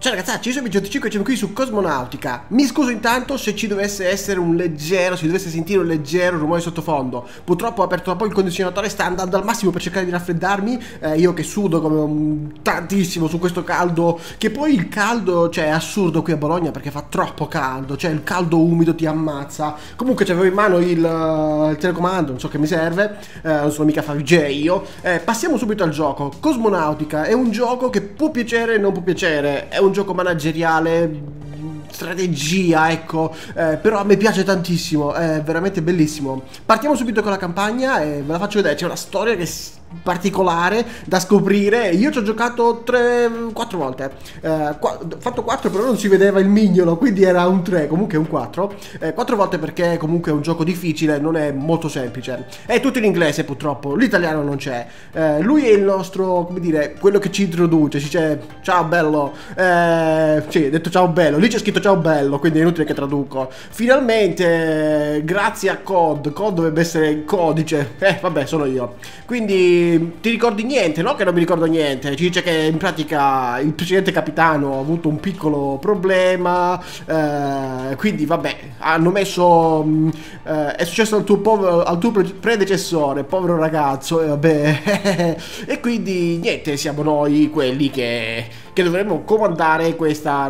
Ciao ragazzacci, io sono BG85 e siamo qui su Cosmonautica. Mi scuso intanto se ci dovesse essere un leggero, si dovesse sentire un leggero rumore sottofondo. Purtroppo ho aperto da poco il condizionatore, sta andando al massimo per cercare di raffreddarmi. Io che sudo come tantissimo su questo caldo, che poi il caldo, cioè è assurdo qui a Bologna perché fa troppo caldo, cioè il caldo umido ti ammazza. Comunque c'avevo in mano il telecomando, non so che mi serve, non sono mica Favij io. Passiamo subito al gioco. Cosmonautica è un gioco che può piacere e non può piacere, è un gioco manageriale, strategia, ecco, però a me piace tantissimo, è veramente bellissimo. Partiamo subito con la campagna e ve la faccio vedere. C'è una storia che particolare da scoprire. Io ci ho giocato 4 volte, fatto 4 però non si vedeva il mignolo, quindi era un 3, comunque un 4 volte perché comunque è un gioco difficile, non è molto semplice, è tutto in inglese purtroppo, l'italiano non c'è. Lui è il nostro, come dire, quello che ci introduce, si dice ciao bello, sì, ha detto ciao bello, lì c'è scritto ciao bello, quindi è inutile che traduco. Finalmente, grazie a COD dovrebbe essere il codice, vabbè sono io, quindi ti ricordi niente, no? Che non mi ricordo niente. Ci dice che in pratica il precedente capitano ha avuto un piccolo problema, quindi vabbè, hanno messo è successo al tuo predecessore, povero ragazzo, e vabbè e quindi niente, siamo noi quelli che dovremmo comandare questa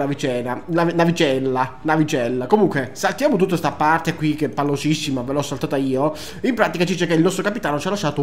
navicella. Comunque saltiamo tutta sta parte qui che è pallosissima, ve l'ho saltata io. In pratica ci dice che il nostro capitano ci ha lasciato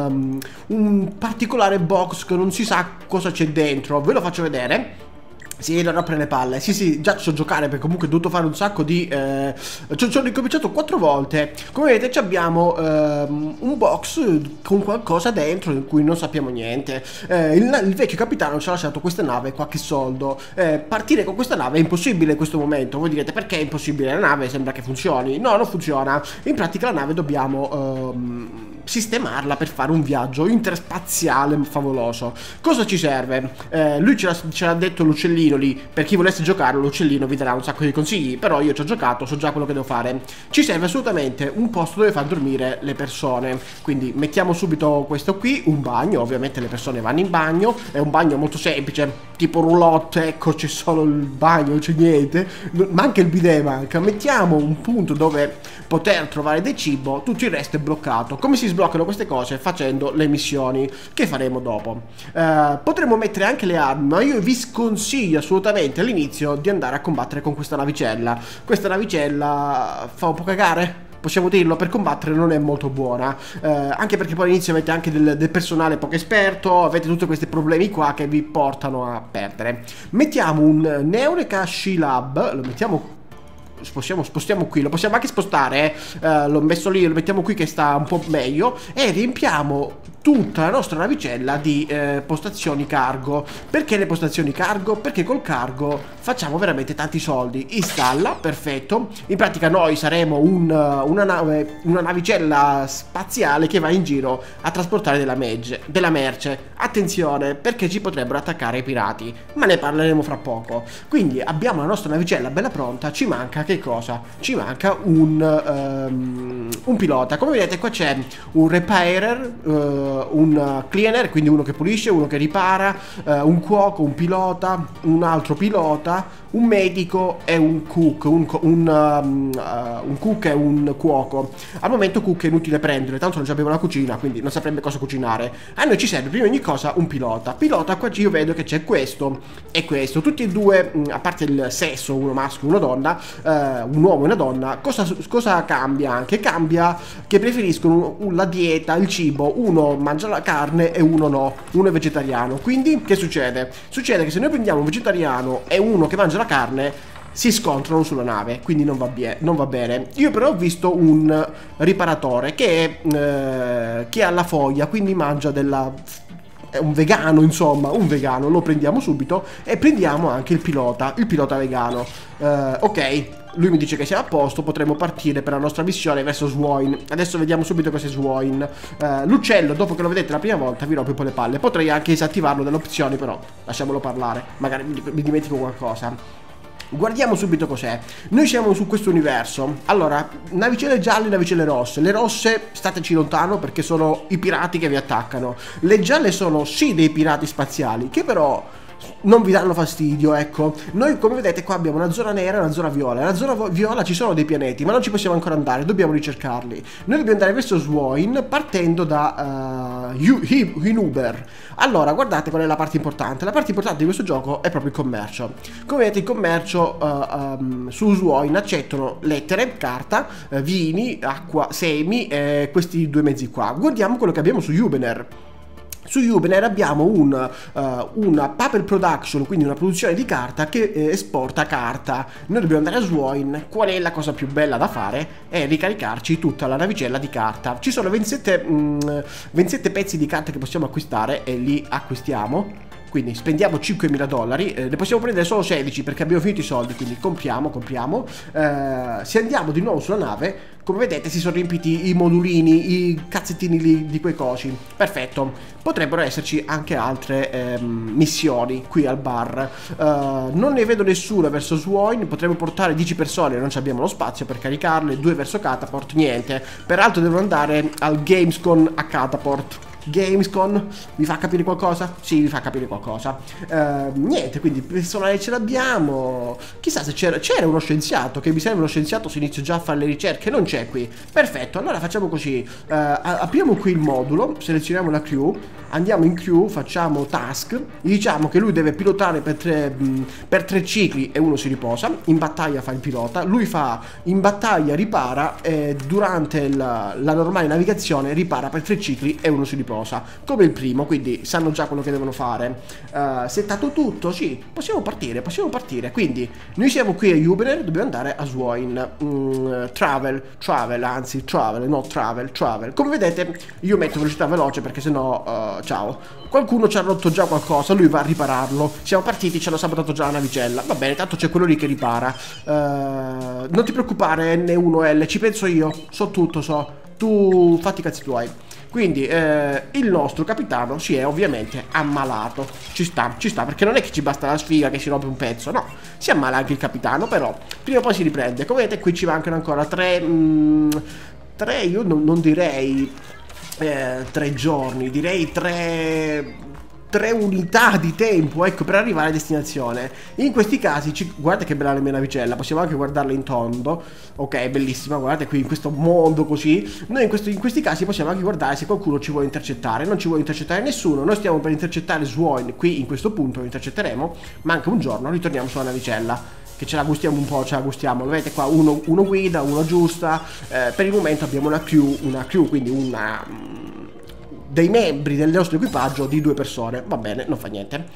un particolare box che non si sa cosa c'è dentro. Ve lo faccio vedere. Sì, non rompere le palle. Sì, già so giocare perché comunque ho dovuto fare un sacco di... ci ho ricominciato 4 volte. Come vedete abbiamo un box con qualcosa dentro in cui non sappiamo niente. Il vecchio capitano ci ha lasciato questa nave, qualche soldo. Partire con questa nave è impossibile in questo momento. Voi direte perché è impossibile? La nave sembra che funzioni. No, non funziona. In pratica la nave dobbiamo... sistemarla per fare un viaggio interspaziale favoloso. Cosa ci serve? Lui ce l'ha detto l'uccellino lì. Per chi volesse giocare l'uccellino vi darà un sacco di consigli, però io ci ho giocato, so già quello che devo fare. Ci serve assolutamente un posto dove far dormire le persone, quindi mettiamo subito questo qui, un bagno. Ovviamente le persone vanno in bagno, è un bagno molto semplice, tipo roulotte, ecco, c'è solo il bagno, non c'è niente, ma anche il bidet manca. Mettiamo un punto dove poter trovare del cibo, tutto il resto è bloccato. Come si sbloccano queste cose? Facendo le missioni che faremo dopo. Potremmo mettere anche le armi, ma io vi sconsiglio assolutamente all'inizio di andare a combattere con questa navicella. Questa navicella fa un po' cagare, possiamo dirlo, per combattere non è molto buona, anche perché poi all'inizio avete anche del personale poco esperto, avete tutti questi problemi qua che vi portano a perdere. Mettiamo un Neureka Shilab, lo mettiamo, spostiamo qui, lo possiamo anche spostare, l'ho messo lì, lo mettiamo qui che sta un po' meglio, e riempiamo tutta la nostra navicella di postazioni cargo. Perché le postazioni cargo? Perché col cargo facciamo veramente tanti soldi. Installa, perfetto. In pratica noi saremo una navicella spaziale che va in giro a trasportare della merce. Attenzione, perché ci potrebbero attaccare i pirati, ma ne parleremo fra poco. Quindi abbiamo la nostra navicella bella pronta. Ci manca che cosa? Ci manca un pilota. Come vedete qua c'è un repairer, un cleaner, quindi uno che pulisce, uno che ripara, un cuoco, un pilota, un altro pilota, un medico e un cook, un cook e un cuoco. Al momento cook è inutile prendere, tanto non abbiamo la cucina, quindi non saprebbe cosa cucinare. A noi ci serve prima di ogni cosa un pilota. Pilota, qua io vedo che c'è questo e questo, tutti e due, a parte il sesso, uno maschio e una donna, un uomo e una donna. Cosa cambia anche? Cambia che preferiscono la dieta, il cibo. Uno mangia la carne e uno no, uno è vegetariano. Quindi che succede? Succede che se noi prendiamo un vegetariano e uno che mangia la carne, si scontrano sulla nave, quindi non va bene. Io però ho visto un riparatore che ha la foglia, quindi mangia è un vegano, insomma, un vegano. Lo prendiamo subito e prendiamo anche il pilota vegano. Ok, lui mi dice che siamo a posto, potremo partire per la nostra missione verso Swoin. Adesso vediamo subito cos'è Swoin. L'uccello, dopo che lo vedete la prima volta, vi rompe un po' le palle. Potrei anche disattivarlo dalle opzioni, però lasciamolo parlare, magari mi dimentico qualcosa. Guardiamo subito cos'è. Noi siamo su questo universo. Allora, navicelle gialle e navicelle rosse. Le rosse stateci lontano perché sono i pirati che vi attaccano. Le gialle sono sì dei pirati spaziali che però non vi danno fastidio, ecco. Noi come vedete qua abbiamo una zona nera e una zona viola. Nella zona viola ci sono dei pianeti, ma non ci possiamo ancora andare, dobbiamo ricercarli. Noi dobbiamo andare verso Swoin partendo da Hinuber. Allora, guardate qual è la parte importante. La parte importante di questo gioco è proprio il commercio. Come vedete il commercio su Swoin accettano lettere, carta, vini, acqua, semi e questi due mezzi qua. Guardiamo quello che abbiamo su Jubener. Su Jubener abbiamo una paper production, quindi una produzione di carta che esporta carta. Noi dobbiamo andare a Swoin. Qual è la cosa più bella da fare? È ricaricarci tutta la navicella di carta. Ci sono 27 pezzi di carta che possiamo acquistare e li acquistiamo. Quindi spendiamo 5.000 dollari, ne possiamo prendere solo 16 perché abbiamo finito i soldi, quindi compriamo. Se andiamo di nuovo sulla nave, come vedete si sono riempiti i modulini, i cazzettini lì di quei cosi. Perfetto, potrebbero esserci anche altre missioni qui al bar. Non ne vedo nessuna verso Swoin, potremmo portare 10 persone, non abbiamo lo spazio per caricarle, 2 verso Cataport, niente. Peraltro devono andare al Gamescom a Cataport. Gamescom vi fa capire qualcosa? Sì, vi fa capire qualcosa. Niente, quindi personale ce l'abbiamo. Chissà se c'era uno scienziato, che mi serve uno scienziato se inizio già a fare le ricerche. Non c'è qui. Perfetto, allora facciamo così. Apriamo qui il modulo, selezioniamo la crew, andiamo in crew, facciamo task, gli diciamo che lui deve pilotare per 3 cicli e uno si riposa. In battaglia fa il pilota, lui fa in battaglia ripara e durante la normale navigazione ripara per 3 cicli e uno si riposa. Come il primo, quindi sanno già quello che devono fare. Settato tutto, sì, possiamo partire. Quindi noi siamo qui a Jubener, dobbiamo andare a Swoin. Travel. Come vedete io metto velocità veloce perché sennò ciao. Qualcuno ci ha rotto già qualcosa, lui va a ripararlo. Siamo partiti, ci hanno sabotato già la navicella. Va bene, tanto c'è quello lì che ripara. Non ti preoccupare N1L, ci penso io, so tutto, tu fatti i cazzi tuoi. Quindi il nostro capitano si è ovviamente ammalato. Ci sta, perché non è che ci basta la sfiga che si rompe un pezzo, no. Si ammala anche il capitano, però prima o poi si riprende. Come vedete qui ci mancano ancora 3, io non direi 3 giorni, direi 3 unità di tempo, ecco, per arrivare a destinazione. In questi casi, guardate che bella la mia navicella, possiamo anche guardarla in tondo. Ok, bellissima, guardate qui in questo mondo così. Noi in questi casi possiamo anche guardare se qualcuno ci vuole intercettare. Non ci vuole intercettare nessuno, noi stiamo per intercettare Swoin, qui in questo punto lo intercetteremo. Manca un giorno, ritorniamo sulla navicella, che ce la gustiamo un po', lo vedete qua, uno guida, uno giusta. Per il momento abbiamo una crew, quindi dei membri del nostro equipaggio di 2 persone. Va bene, non fa niente.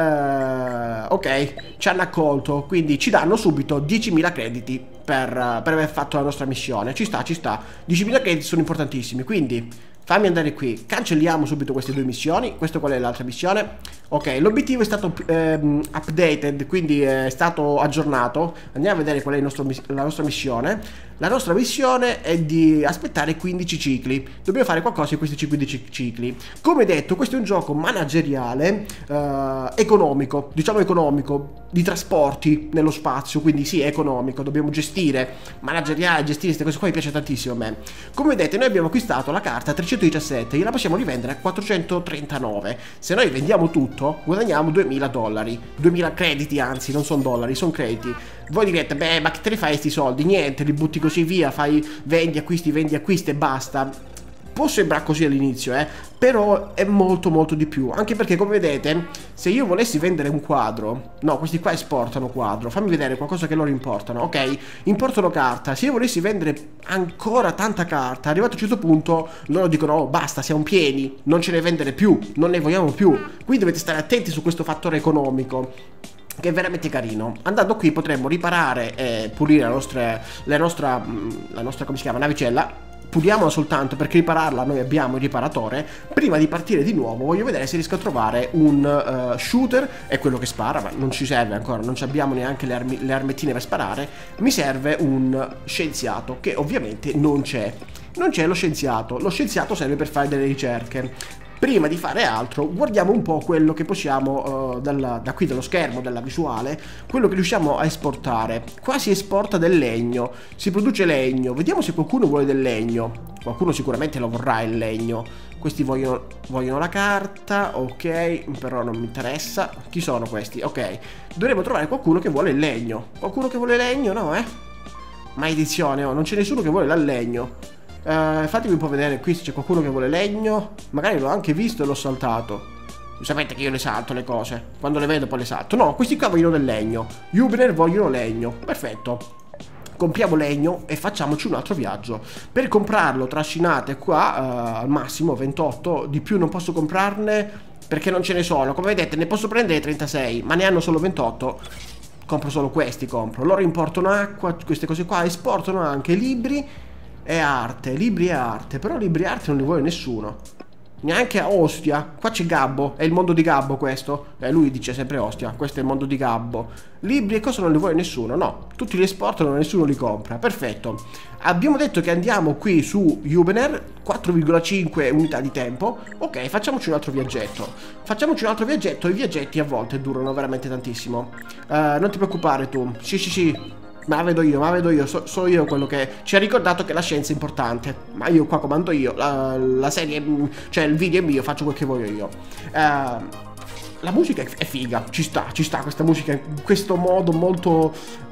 Ok, ci hanno accolto, quindi ci danno subito 10.000 crediti per aver fatto la nostra missione. Ci sta. 10.000 crediti sono importantissimi, quindi fammi andare qui, cancelliamo subito queste 2 missioni. Questo qual è l'altra missione? Ok, l'obiettivo è stato updated, quindi è stato aggiornato. Andiamo a vedere qual è la nostra missione. La nostra missione è di aspettare 15 cicli. Dobbiamo fare qualcosa in questi 15 cicli. Come detto, questo è un gioco manageriale, economico, di trasporti nello spazio, quindi sì, è economico, dobbiamo manageriale, gestire queste cose qua mi piace tantissimo a me. Come vedete noi abbiamo acquistato la carta 317, gliela possiamo rivendere a 439. Se noi vendiamo tutto, guadagniamo 2.000 dollari, 2.000 crediti, anzi non sono dollari, sono crediti. Voi direte, beh, ma che te ne fai questi soldi? Niente, li butti così via, vendi, acquisti e basta. Può sembrare così all'inizio, però è molto di più. Anche perché, come vedete, se io volessi vendere un quadro, no, questi qua esportano quadro, fammi vedere qualcosa che loro importano. Ok, importano carta. Se io volessi vendere ancora tanta carta, arrivato a un certo punto loro dicono, oh basta, siamo pieni, non ce ne vendere più, non ne vogliamo più. Quindi dovete stare attenti su questo fattore economico, che è veramente carino. Andando qui potremmo riparare e pulire la nostra come si chiama, navicella. Puliamola soltanto perché ripararla noi abbiamo il riparatore. Prima di partire di nuovo voglio vedere se riesco a trovare un shooter. È quello che spara, ma non ci serve ancora, non abbiamo neanche le armettine per sparare. Mi serve un scienziato, che ovviamente non c'è lo scienziato serve per fare delle ricerche. prima di fare altro guardiamo un po' quello che possiamo da qui dallo schermo, dalla visuale, quello che riusciamo a esportare. Qua si esporta del legno, si produce legno, vediamo se qualcuno vuole del legno. Qualcuno sicuramente lo vorrà il legno. Questi vogliono la carta, ok, però non mi interessa. Chi sono questi? Ok, dovremmo trovare qualcuno che vuole il legno. Qualcuno che vuole legno, no, Maledizione, oh, non c'è nessuno che vuole il legno. Fatemi un po' vedere qui se c'è qualcuno che vuole legno. Magari l'ho anche visto e l'ho saltato. Sapete che io le salto le cose. Quando le vedo poi le salto. No, questi qua vogliono del legno. Jubener vogliono legno. Perfetto. Compriamo legno e facciamoci un altro viaggio. Per comprarlo trascinate qua al massimo 28. Di più non posso comprarne perché non ce ne sono. Come vedete ne posso prendere 36, ma ne hanno solo 28. Compro solo questi, compro. Loro importano acqua, queste cose qua. Esportano anche libri e arte, libri e arte. Però libri e arte non li vuole nessuno. Neanche a Ostia. Qua c'è Gabbo, è il mondo di Gabbo questo. Lui dice sempre Ostia, questo è il mondo di Gabbo. Libri e cose non li vuole nessuno, no. Tutti li esportano, nessuno li compra. Perfetto. Abbiamo detto che andiamo qui su Jubener, 4,5 unità di tempo. Ok, facciamoci un altro viaggetto. Facciamoci un altro viaggetto. I viaggetti a volte durano veramente tantissimo. Non ti preoccupare tu. Sì. Ma la vedo io, so io quello che ci ha ricordato che la scienza è importante. Ma io qua comando io, la serie, cioè il video è mio, faccio quel che voglio io. La musica è figa, ci sta questa musica in questo modo molto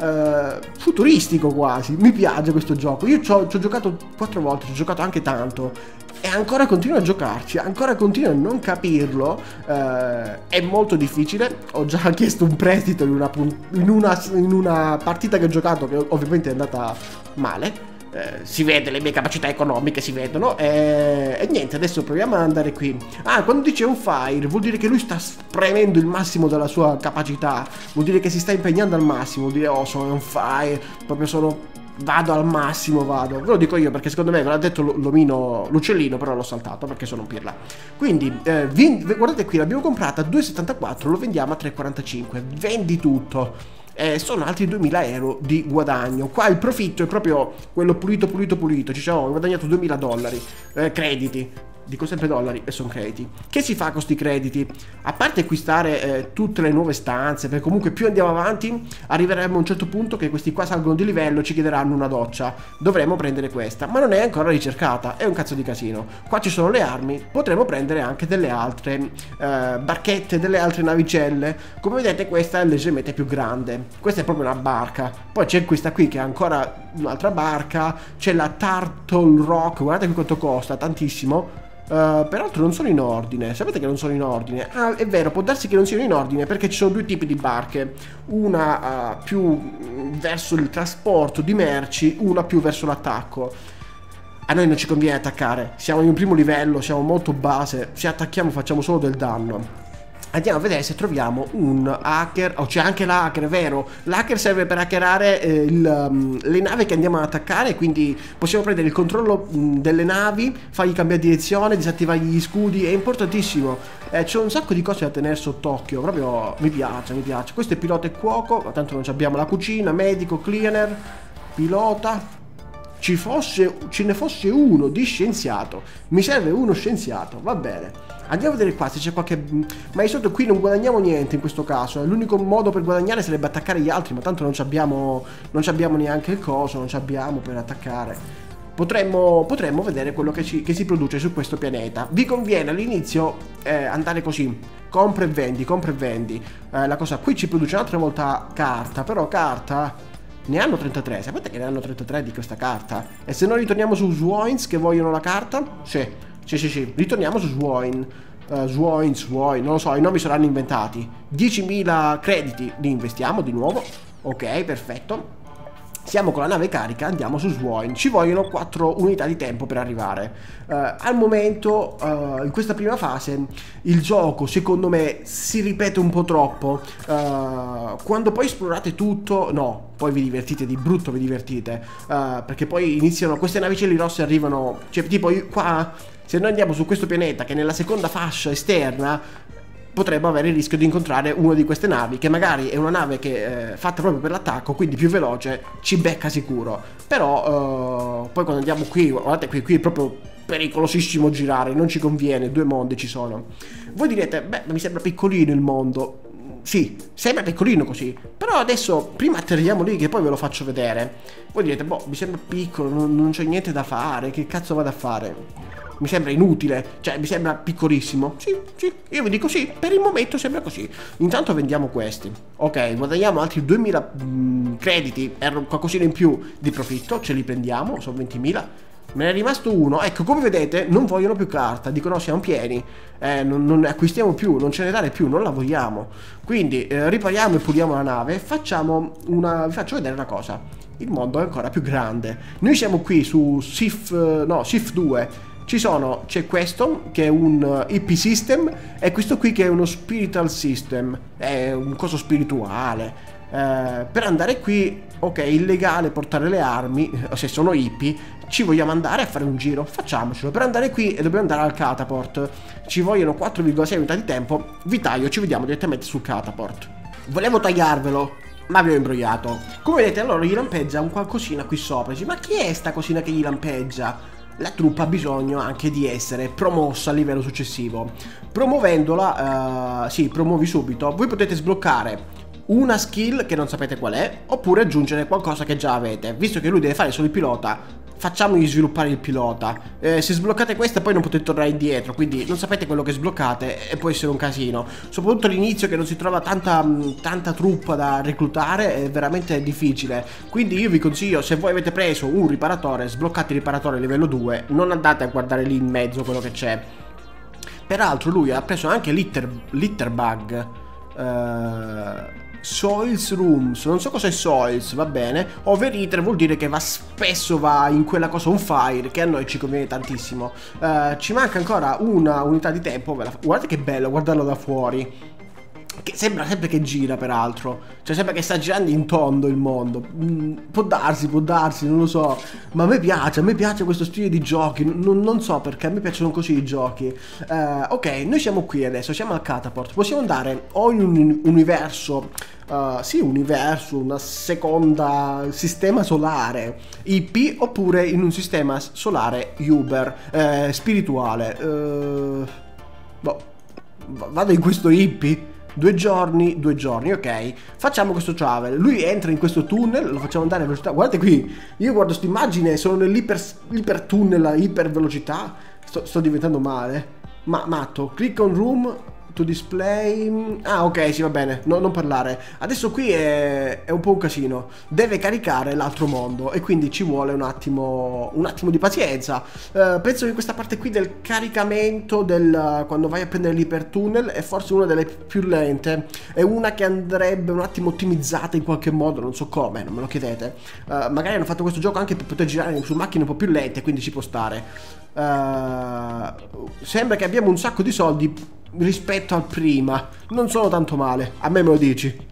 futuristico quasi. Mi piace questo gioco. Io ci ho giocato 4 volte, ci ho giocato anche tanto. E ancora continuo a giocarci, ancora continuo a non capirlo, è molto difficile. Ho già chiesto un prestito in una partita che ho giocato, che ovviamente è andata male. Si vede, le mie capacità economiche si vedono, e niente, adesso proviamo ad andare qui. Quando dice on fire vuol dire che lui sta spremendo il massimo della sua capacità, vuol dire che si sta impegnando al massimo, vuol dire oh sono on fire, proprio vado al massimo, vado. Ve lo dico io perché secondo me ve l'ha detto l'omino, l'uccellino, però l'ho saltato perché sono un pirla. Quindi guardate qui, l'abbiamo comprata a 2,74, lo vendiamo a 3,45. Vendi tutto. Sono altri 2000 euro di guadagno. Qua il profitto è proprio quello pulito. Ci siamo guadagnato $2000 crediti. Dico sempre dollari e sono crediti. Che si fa con questi crediti? A parte acquistare tutte le nuove stanze, perché comunque più andiamo avanti arriveremo a un certo punto che questi qua salgono di livello, ci chiederanno una doccia. Dovremmo prendere questa, ma non è ancora ricercata, è un cazzo di casino. Qua ci sono le armi, potremo prendere anche delle altre barchette, delle altre navicelle. Come vedete questa è leggermente più grande. Questa è proprio una barca. Poi c'è questa qui che è ancora un'altra barca. C'è la Turtle Rock, guardate qui quanto costa, tantissimo. Peraltro non sono in ordine. Sapete che non sono in ordine? È vero, può darsi che non siano in ordine perché ci sono due tipi di barche. Una più verso il trasporto di merci, una più verso l'attacco. A noi non ci conviene attaccare, siamo in un primo livello, siamo molto base. Se attacchiamo facciamo solo del danno. Andiamo a vedere se troviamo un hacker. Oh, c'è anche l'hacker, è vero. L'hacker serve per hackerare le navi che andiamo ad attaccare. Quindi possiamo prendere il controllo delle navi, fargli cambiare direzione, disattivargli gli scudi. È importantissimo. C'è un sacco di cose da tenere sott'occhio. Proprio mi piace. Questo è pilota e cuoco. Ma tanto non abbiamo la cucina, medico, cleaner, pilota. Ce ne fosse uno di scienziato. Mi serve uno scienziato, va bene. Andiamo a vedere qua se c'è qualche... Ma di solito qui non guadagniamo niente in questo caso. L'unico modo per guadagnare sarebbe attaccare gli altri. Ma tanto non abbiamo neanche il coso. Non ci abbiamo per attaccare. Potremmo vedere quello che si produce su questo pianeta. Vi conviene all'inizio andare così. Compra e vendi. La cosa qui ci produce un'altra volta carta. Però carta... Ne hanno 33, sapete che ne hanno 33 di questa carta? E se noi ritorniamo su Swains che vogliono la carta? Sì, ritorniamo su Swain. Swain, non lo so, i nomi saranno inventati. 10.000 crediti li investiamo di nuovo. Ok, perfetto. Siamo con la nave carica, andiamo su Swain. Ci vogliono 4 unità di tempo per arrivare. Al momento, in questa prima fase, il gioco, secondo me, si ripete un po' troppo. Quando poi esplorate tutto, no, poi vi divertite, di brutto vi divertite. Perché poi iniziano, queste navicelle rosse arrivano, cioè tipo qua, se noi andiamo su questo pianeta, che nella seconda fascia esterna, potremmo avere il rischio di incontrare una di queste navi, che magari è una nave che è fatta proprio per l'attacco, quindi più veloce, ci becca sicuro. Però poi quando andiamo qui, guardate qui è proprio pericolosissimo girare, non ci conviene, 2 mondi ci sono. Voi direte, beh, mi sembra piccolino il mondo. Sì, sembra piccolino così, però adesso prima atterriamo lì che poi ve lo faccio vedere. Voi direte, boh, mi sembra piccolo, non c'è niente da fare, che cazzo vado a fare? Mi sembra inutile, cioè mi sembra piccolissimo. Sì, sì, io vi dico sì, per il momento sembra così. Intanto vendiamo questi. Ok, guadagniamo altri 2000 crediti, qualcosina in più di profitto, ce li prendiamo, sono 20.000. Me ne è rimasto uno, ecco, come vedete non vogliono più carta, dicono siamo pieni, non ne acquistiamo più, non ce ne dare più, non la vogliamo. Quindi ripariamo e puliamo la nave, vi faccio vedere una cosa, il mondo è ancora più grande. Noi siamo qui su Sif 2, c'è questo che è un IP system e questo qui che è uno spiritual system, è un coso spirituale. Per andare qui, ok, è illegale portare le armi, se sono hippie, ci vogliamo andare a fare un giro, facciamocelo. Per andare qui dobbiamo andare al cataport, ci vogliono 4,6 unità di tempo, vi taglio, ci vediamo direttamente sul cataport. Volevo tagliarvelo, ma vi ho imbrogliato. Come vedete allora gli lampeggia un qualcosina qui sopra, dici, ma chi è sta cosina che gli lampeggia? La truppa ha bisogno anche di essere promossa a livello successivo. Promuovendola, sì, promuovi subito, voi potete sbloccare una skill che non sapete qual è, oppure aggiungere qualcosa che già avete. Visto che lui deve fare solo il pilota, facciamogli sviluppare il pilota. Se sbloccate questa poi non potete tornare indietro, quindi non sapete quello che sbloccate e può essere un casino. Soprattutto all'inizio che non si trova tanta truppa da reclutare, è veramente difficile. Quindi io vi consiglio, se voi avete preso un riparatore, sbloccate il riparatore livello 2, non andate a guardare lì in mezzo quello che c'è. Peraltro lui ha preso anche l'Itterbug, Soils Rooms, non so cosa è Soils, va bene. Overeater vuol dire che spesso va in quella cosa on fire, che a noi ci conviene tantissimo. Ci manca ancora una unità di tempo. Guardate che bello guardarlo da fuori, che sembra sempre che gira, peraltro. Cioè sembra che sta girando in tondo il mondo. Può darsi, non lo so. Ma a me piace questo stile di giochi. Non so perché, a me piacciono così i giochi. Ok, noi siamo qui adesso, siamo al cataport. Possiamo andare o in un universo, sì, una seconda sistema solare IP, oppure in un sistema solare Uber, spirituale. Boh, vado in questo IP. 2 giorni, ok. Facciamo questo travel. Lui entra in questo tunnel, lo facciamo andare a velocità. Guardate qui, io guardo questa immagine, sono nell'iper tunnel a iper velocità. Sto diventando male. Ma matto. Click on room to display. Ah, ok, sì, va bene, non parlare. Adesso qui è un po' un casino. Deve caricare l'altro mondo e quindi ci vuole un attimo di pazienza. Penso che questa parte qui del caricamento quando vai a prendere l'ipertunnel è forse una delle più lente. È una che andrebbe un attimo ottimizzata in qualche modo, non so come, non me lo chiedete. Magari hanno fatto questo gioco anche per poter girare su macchine un po' più lente, quindi ci può stare. Sembra che abbiamo un sacco di soldi rispetto al prima, non sono tanto male. A me me lo dici,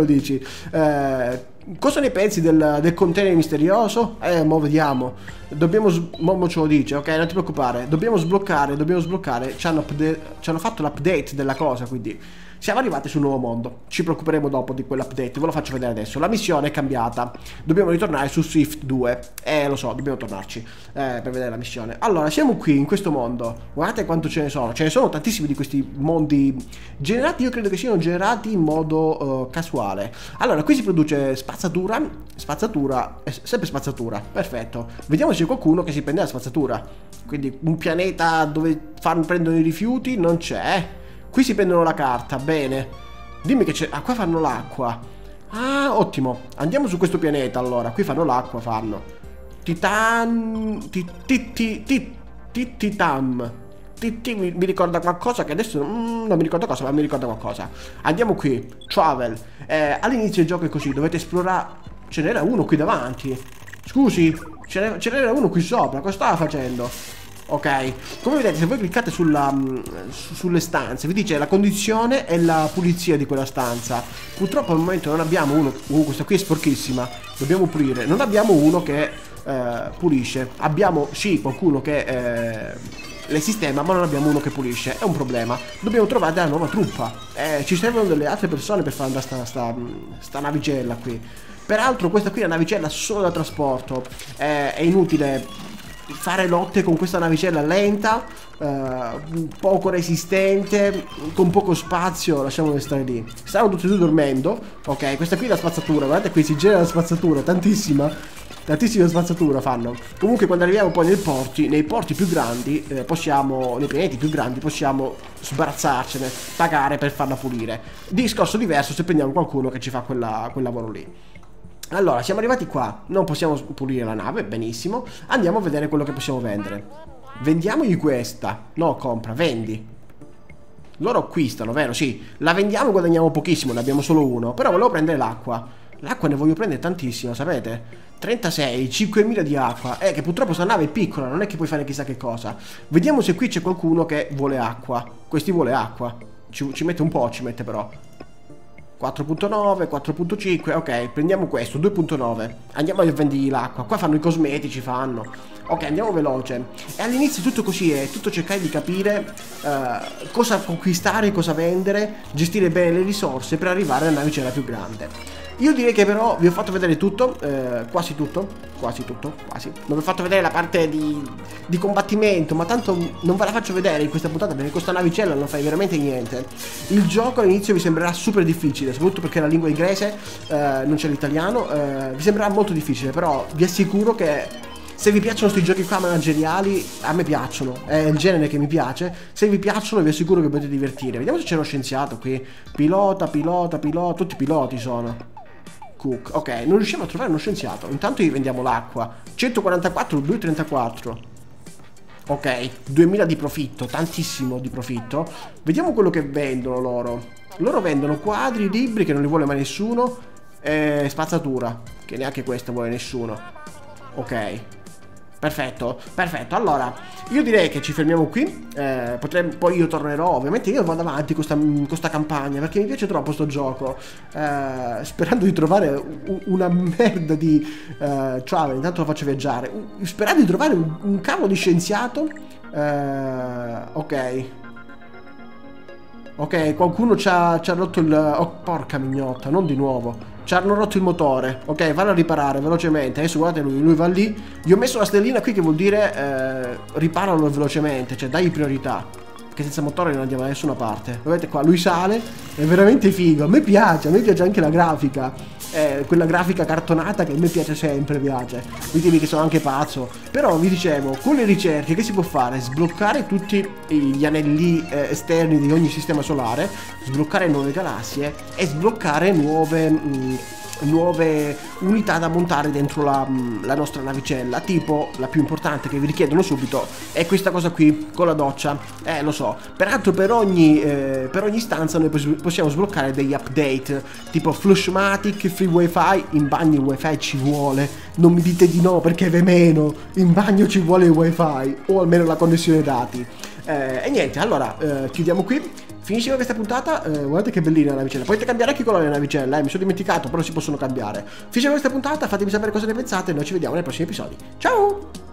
cosa ne pensi del container misterioso? Mo vediamo. Mo ce lo dice, ok, non ti preoccupare. Dobbiamo sbloccare. Ci hanno fatto l'update della cosa, quindi siamo arrivati sul nuovo mondo. Ci preoccuperemo dopo di quell'update, ve lo faccio vedere adesso. La missione è cambiata, dobbiamo ritornare su Swift 2. Lo so, dobbiamo tornarci per vedere la missione. Allora, siamo qui in questo mondo. Guardate quanto ce ne sono tantissimi di questi mondi generati. Io credo che siano generati in modo casuale. Allora, qui si produce spazzatura, sempre spazzatura, perfetto. Vediamo se c'è qualcuno che si prende la spazzatura. Quindi un pianeta dove prendono i rifiuti non c'è. Qui si prendono la carta, bene. Dimmi che c'è. Ah, qua fanno l'acqua. Ah, ottimo. Andiamo su questo pianeta allora. Qui fanno l'acqua, Titan. Mi ricorda qualcosa che adesso non mi ricordo cosa, ma mi ricorda qualcosa. Andiamo qui. Travel. All'inizio il gioco è così, dovete esplorare. Ce n'era uno qui davanti. Scusi, ce n'era uno qui sopra. Cosa stava facendo? Ok, come vedete, se voi cliccate sulle stanze vi dice la condizione e la pulizia di quella stanza. Purtroppo al momento non abbiamo uno. Questa qui è sporchissima, dobbiamo pulire. Non abbiamo uno che pulisce. Abbiamo sì qualcuno che le sistema, ma non abbiamo uno che pulisce. È un problema. Dobbiamo trovare della nuova truppa. Ci servono delle altre persone per fare andare sta navicella qui. Peraltro questa qui è una navicella solo da trasporto. È inutile fare lotte con questa navicella lenta, poco resistente, con poco spazio. Lasciamolo stare lì. Stanno tutti e due dormendo. Ok, questa qui è la spazzatura, guardate qui si gira la spazzatura, tantissima spazzatura fanno. Comunque quando arriviamo poi nei porti più grandi, nei pianeti più grandi possiamo sbarazzarcene, pagare per farla pulire. Discorso diverso se prendiamo qualcuno che ci fa quel lavoro lì. Allora, siamo arrivati qua, non possiamo pulire la nave, benissimo. Andiamo a vedere quello che possiamo vendere. Vendiamogli questa. No, compra, vendi. Loro acquistano, vero? Sì, la vendiamo e guadagniamo pochissimo, ne abbiamo solo uno. Però volevo prendere l'acqua. L'acqua ne voglio prendere tantissima, sapete? 36, 5.000 di acqua. Che purtroppo sta nave è piccola, non è che puoi fare chissà che cosa. Vediamo se qui c'è qualcuno che vuole acqua. Questi vuole acqua. Ci mette un po', ci mette però. 4.9, 4.5, ok, prendiamo questo, 2.9. Andiamo a vendergli l'acqua. Qua fanno i cosmetici, fanno. Ok, andiamo veloce. E all'inizio tutto così è, tutto cercare di capire cosa conquistare, cosa vendere, gestire bene le risorse per arrivare alla navicella più grande. Io direi che però vi ho fatto vedere tutto, quasi tutto, quasi. Non vi ho fatto vedere la parte di combattimento, ma tanto non ve la faccio vedere in questa puntata perché con questa navicella non fai veramente niente. Il gioco all'inizio vi sembrerà super difficile, soprattutto perché la lingua inglese, non c'è l'italiano, vi sembrerà molto difficile, però vi assicuro che se vi piacciono questi giochi qua manageriali, a me piacciono, è il genere che mi piace. Se vi piacciono vi assicuro che potete divertire. Vediamo se c'è uno scienziato qui. Pilota, tutti piloti sono. Cook. Ok, non riusciamo a trovare uno scienziato. Intanto gli vendiamo l'acqua. 144, 234. Ok, 2000 di profitto, tantissimo di profitto. Vediamo quello che vendono loro. Loro vendono quadri, libri che non li vuole mai nessuno, e spazzatura, che neanche questa vuole nessuno. Ok, perfetto, perfetto. Allora, io direi che ci fermiamo qui. Poi io tornerò. Ovviamente io vado avanti con sta campagna perché mi piace troppo sto gioco. Sperando di trovare una merda di travel. Intanto lo faccio viaggiare. Sperando di trovare un cavolo di scienziato. Ok. Ok, qualcuno ci ha rotto il... Oh, porca mignotta, non di nuovo. Ci hanno rotto il motore. Ok, vanno a riparare velocemente. Adesso guardate lui va lì. Gli ho messo la stellina qui che vuol dire riparalo velocemente, cioè dagli priorità. Perché senza motore non andiamo da nessuna parte. Vedete qua, lui sale, è veramente figo. A me piace anche la grafica. Quella grafica cartonata che a me piace sempre, piace. Ditemi che sono anche pazzo. Però vi dicevo, con le ricerche che si può fare? Sbloccare tutti gli anelli esterni di ogni sistema solare, sbloccare nuove galassie e sbloccare nuove unità da montare dentro la nostra navicella. Tipo la più importante che vi richiedono subito è questa cosa qui con la doccia. Lo so. Peraltro per ogni stanza noi possiamo sbloccare degli update tipo Flushmatic, free wifi. In bagno il wifi ci vuole, non mi dite di no perché ve meno. In bagno ci vuole il wifi o almeno la connessione dati. E niente, allora chiudiamo qui. Finisce questa puntata, guardate che bellina la navicella. Potete cambiare anche i colori della navicella, mi sono dimenticato, però si possono cambiare. Finisce questa puntata, fatemi sapere cosa ne pensate e noi ci vediamo nei prossimi episodi. Ciao!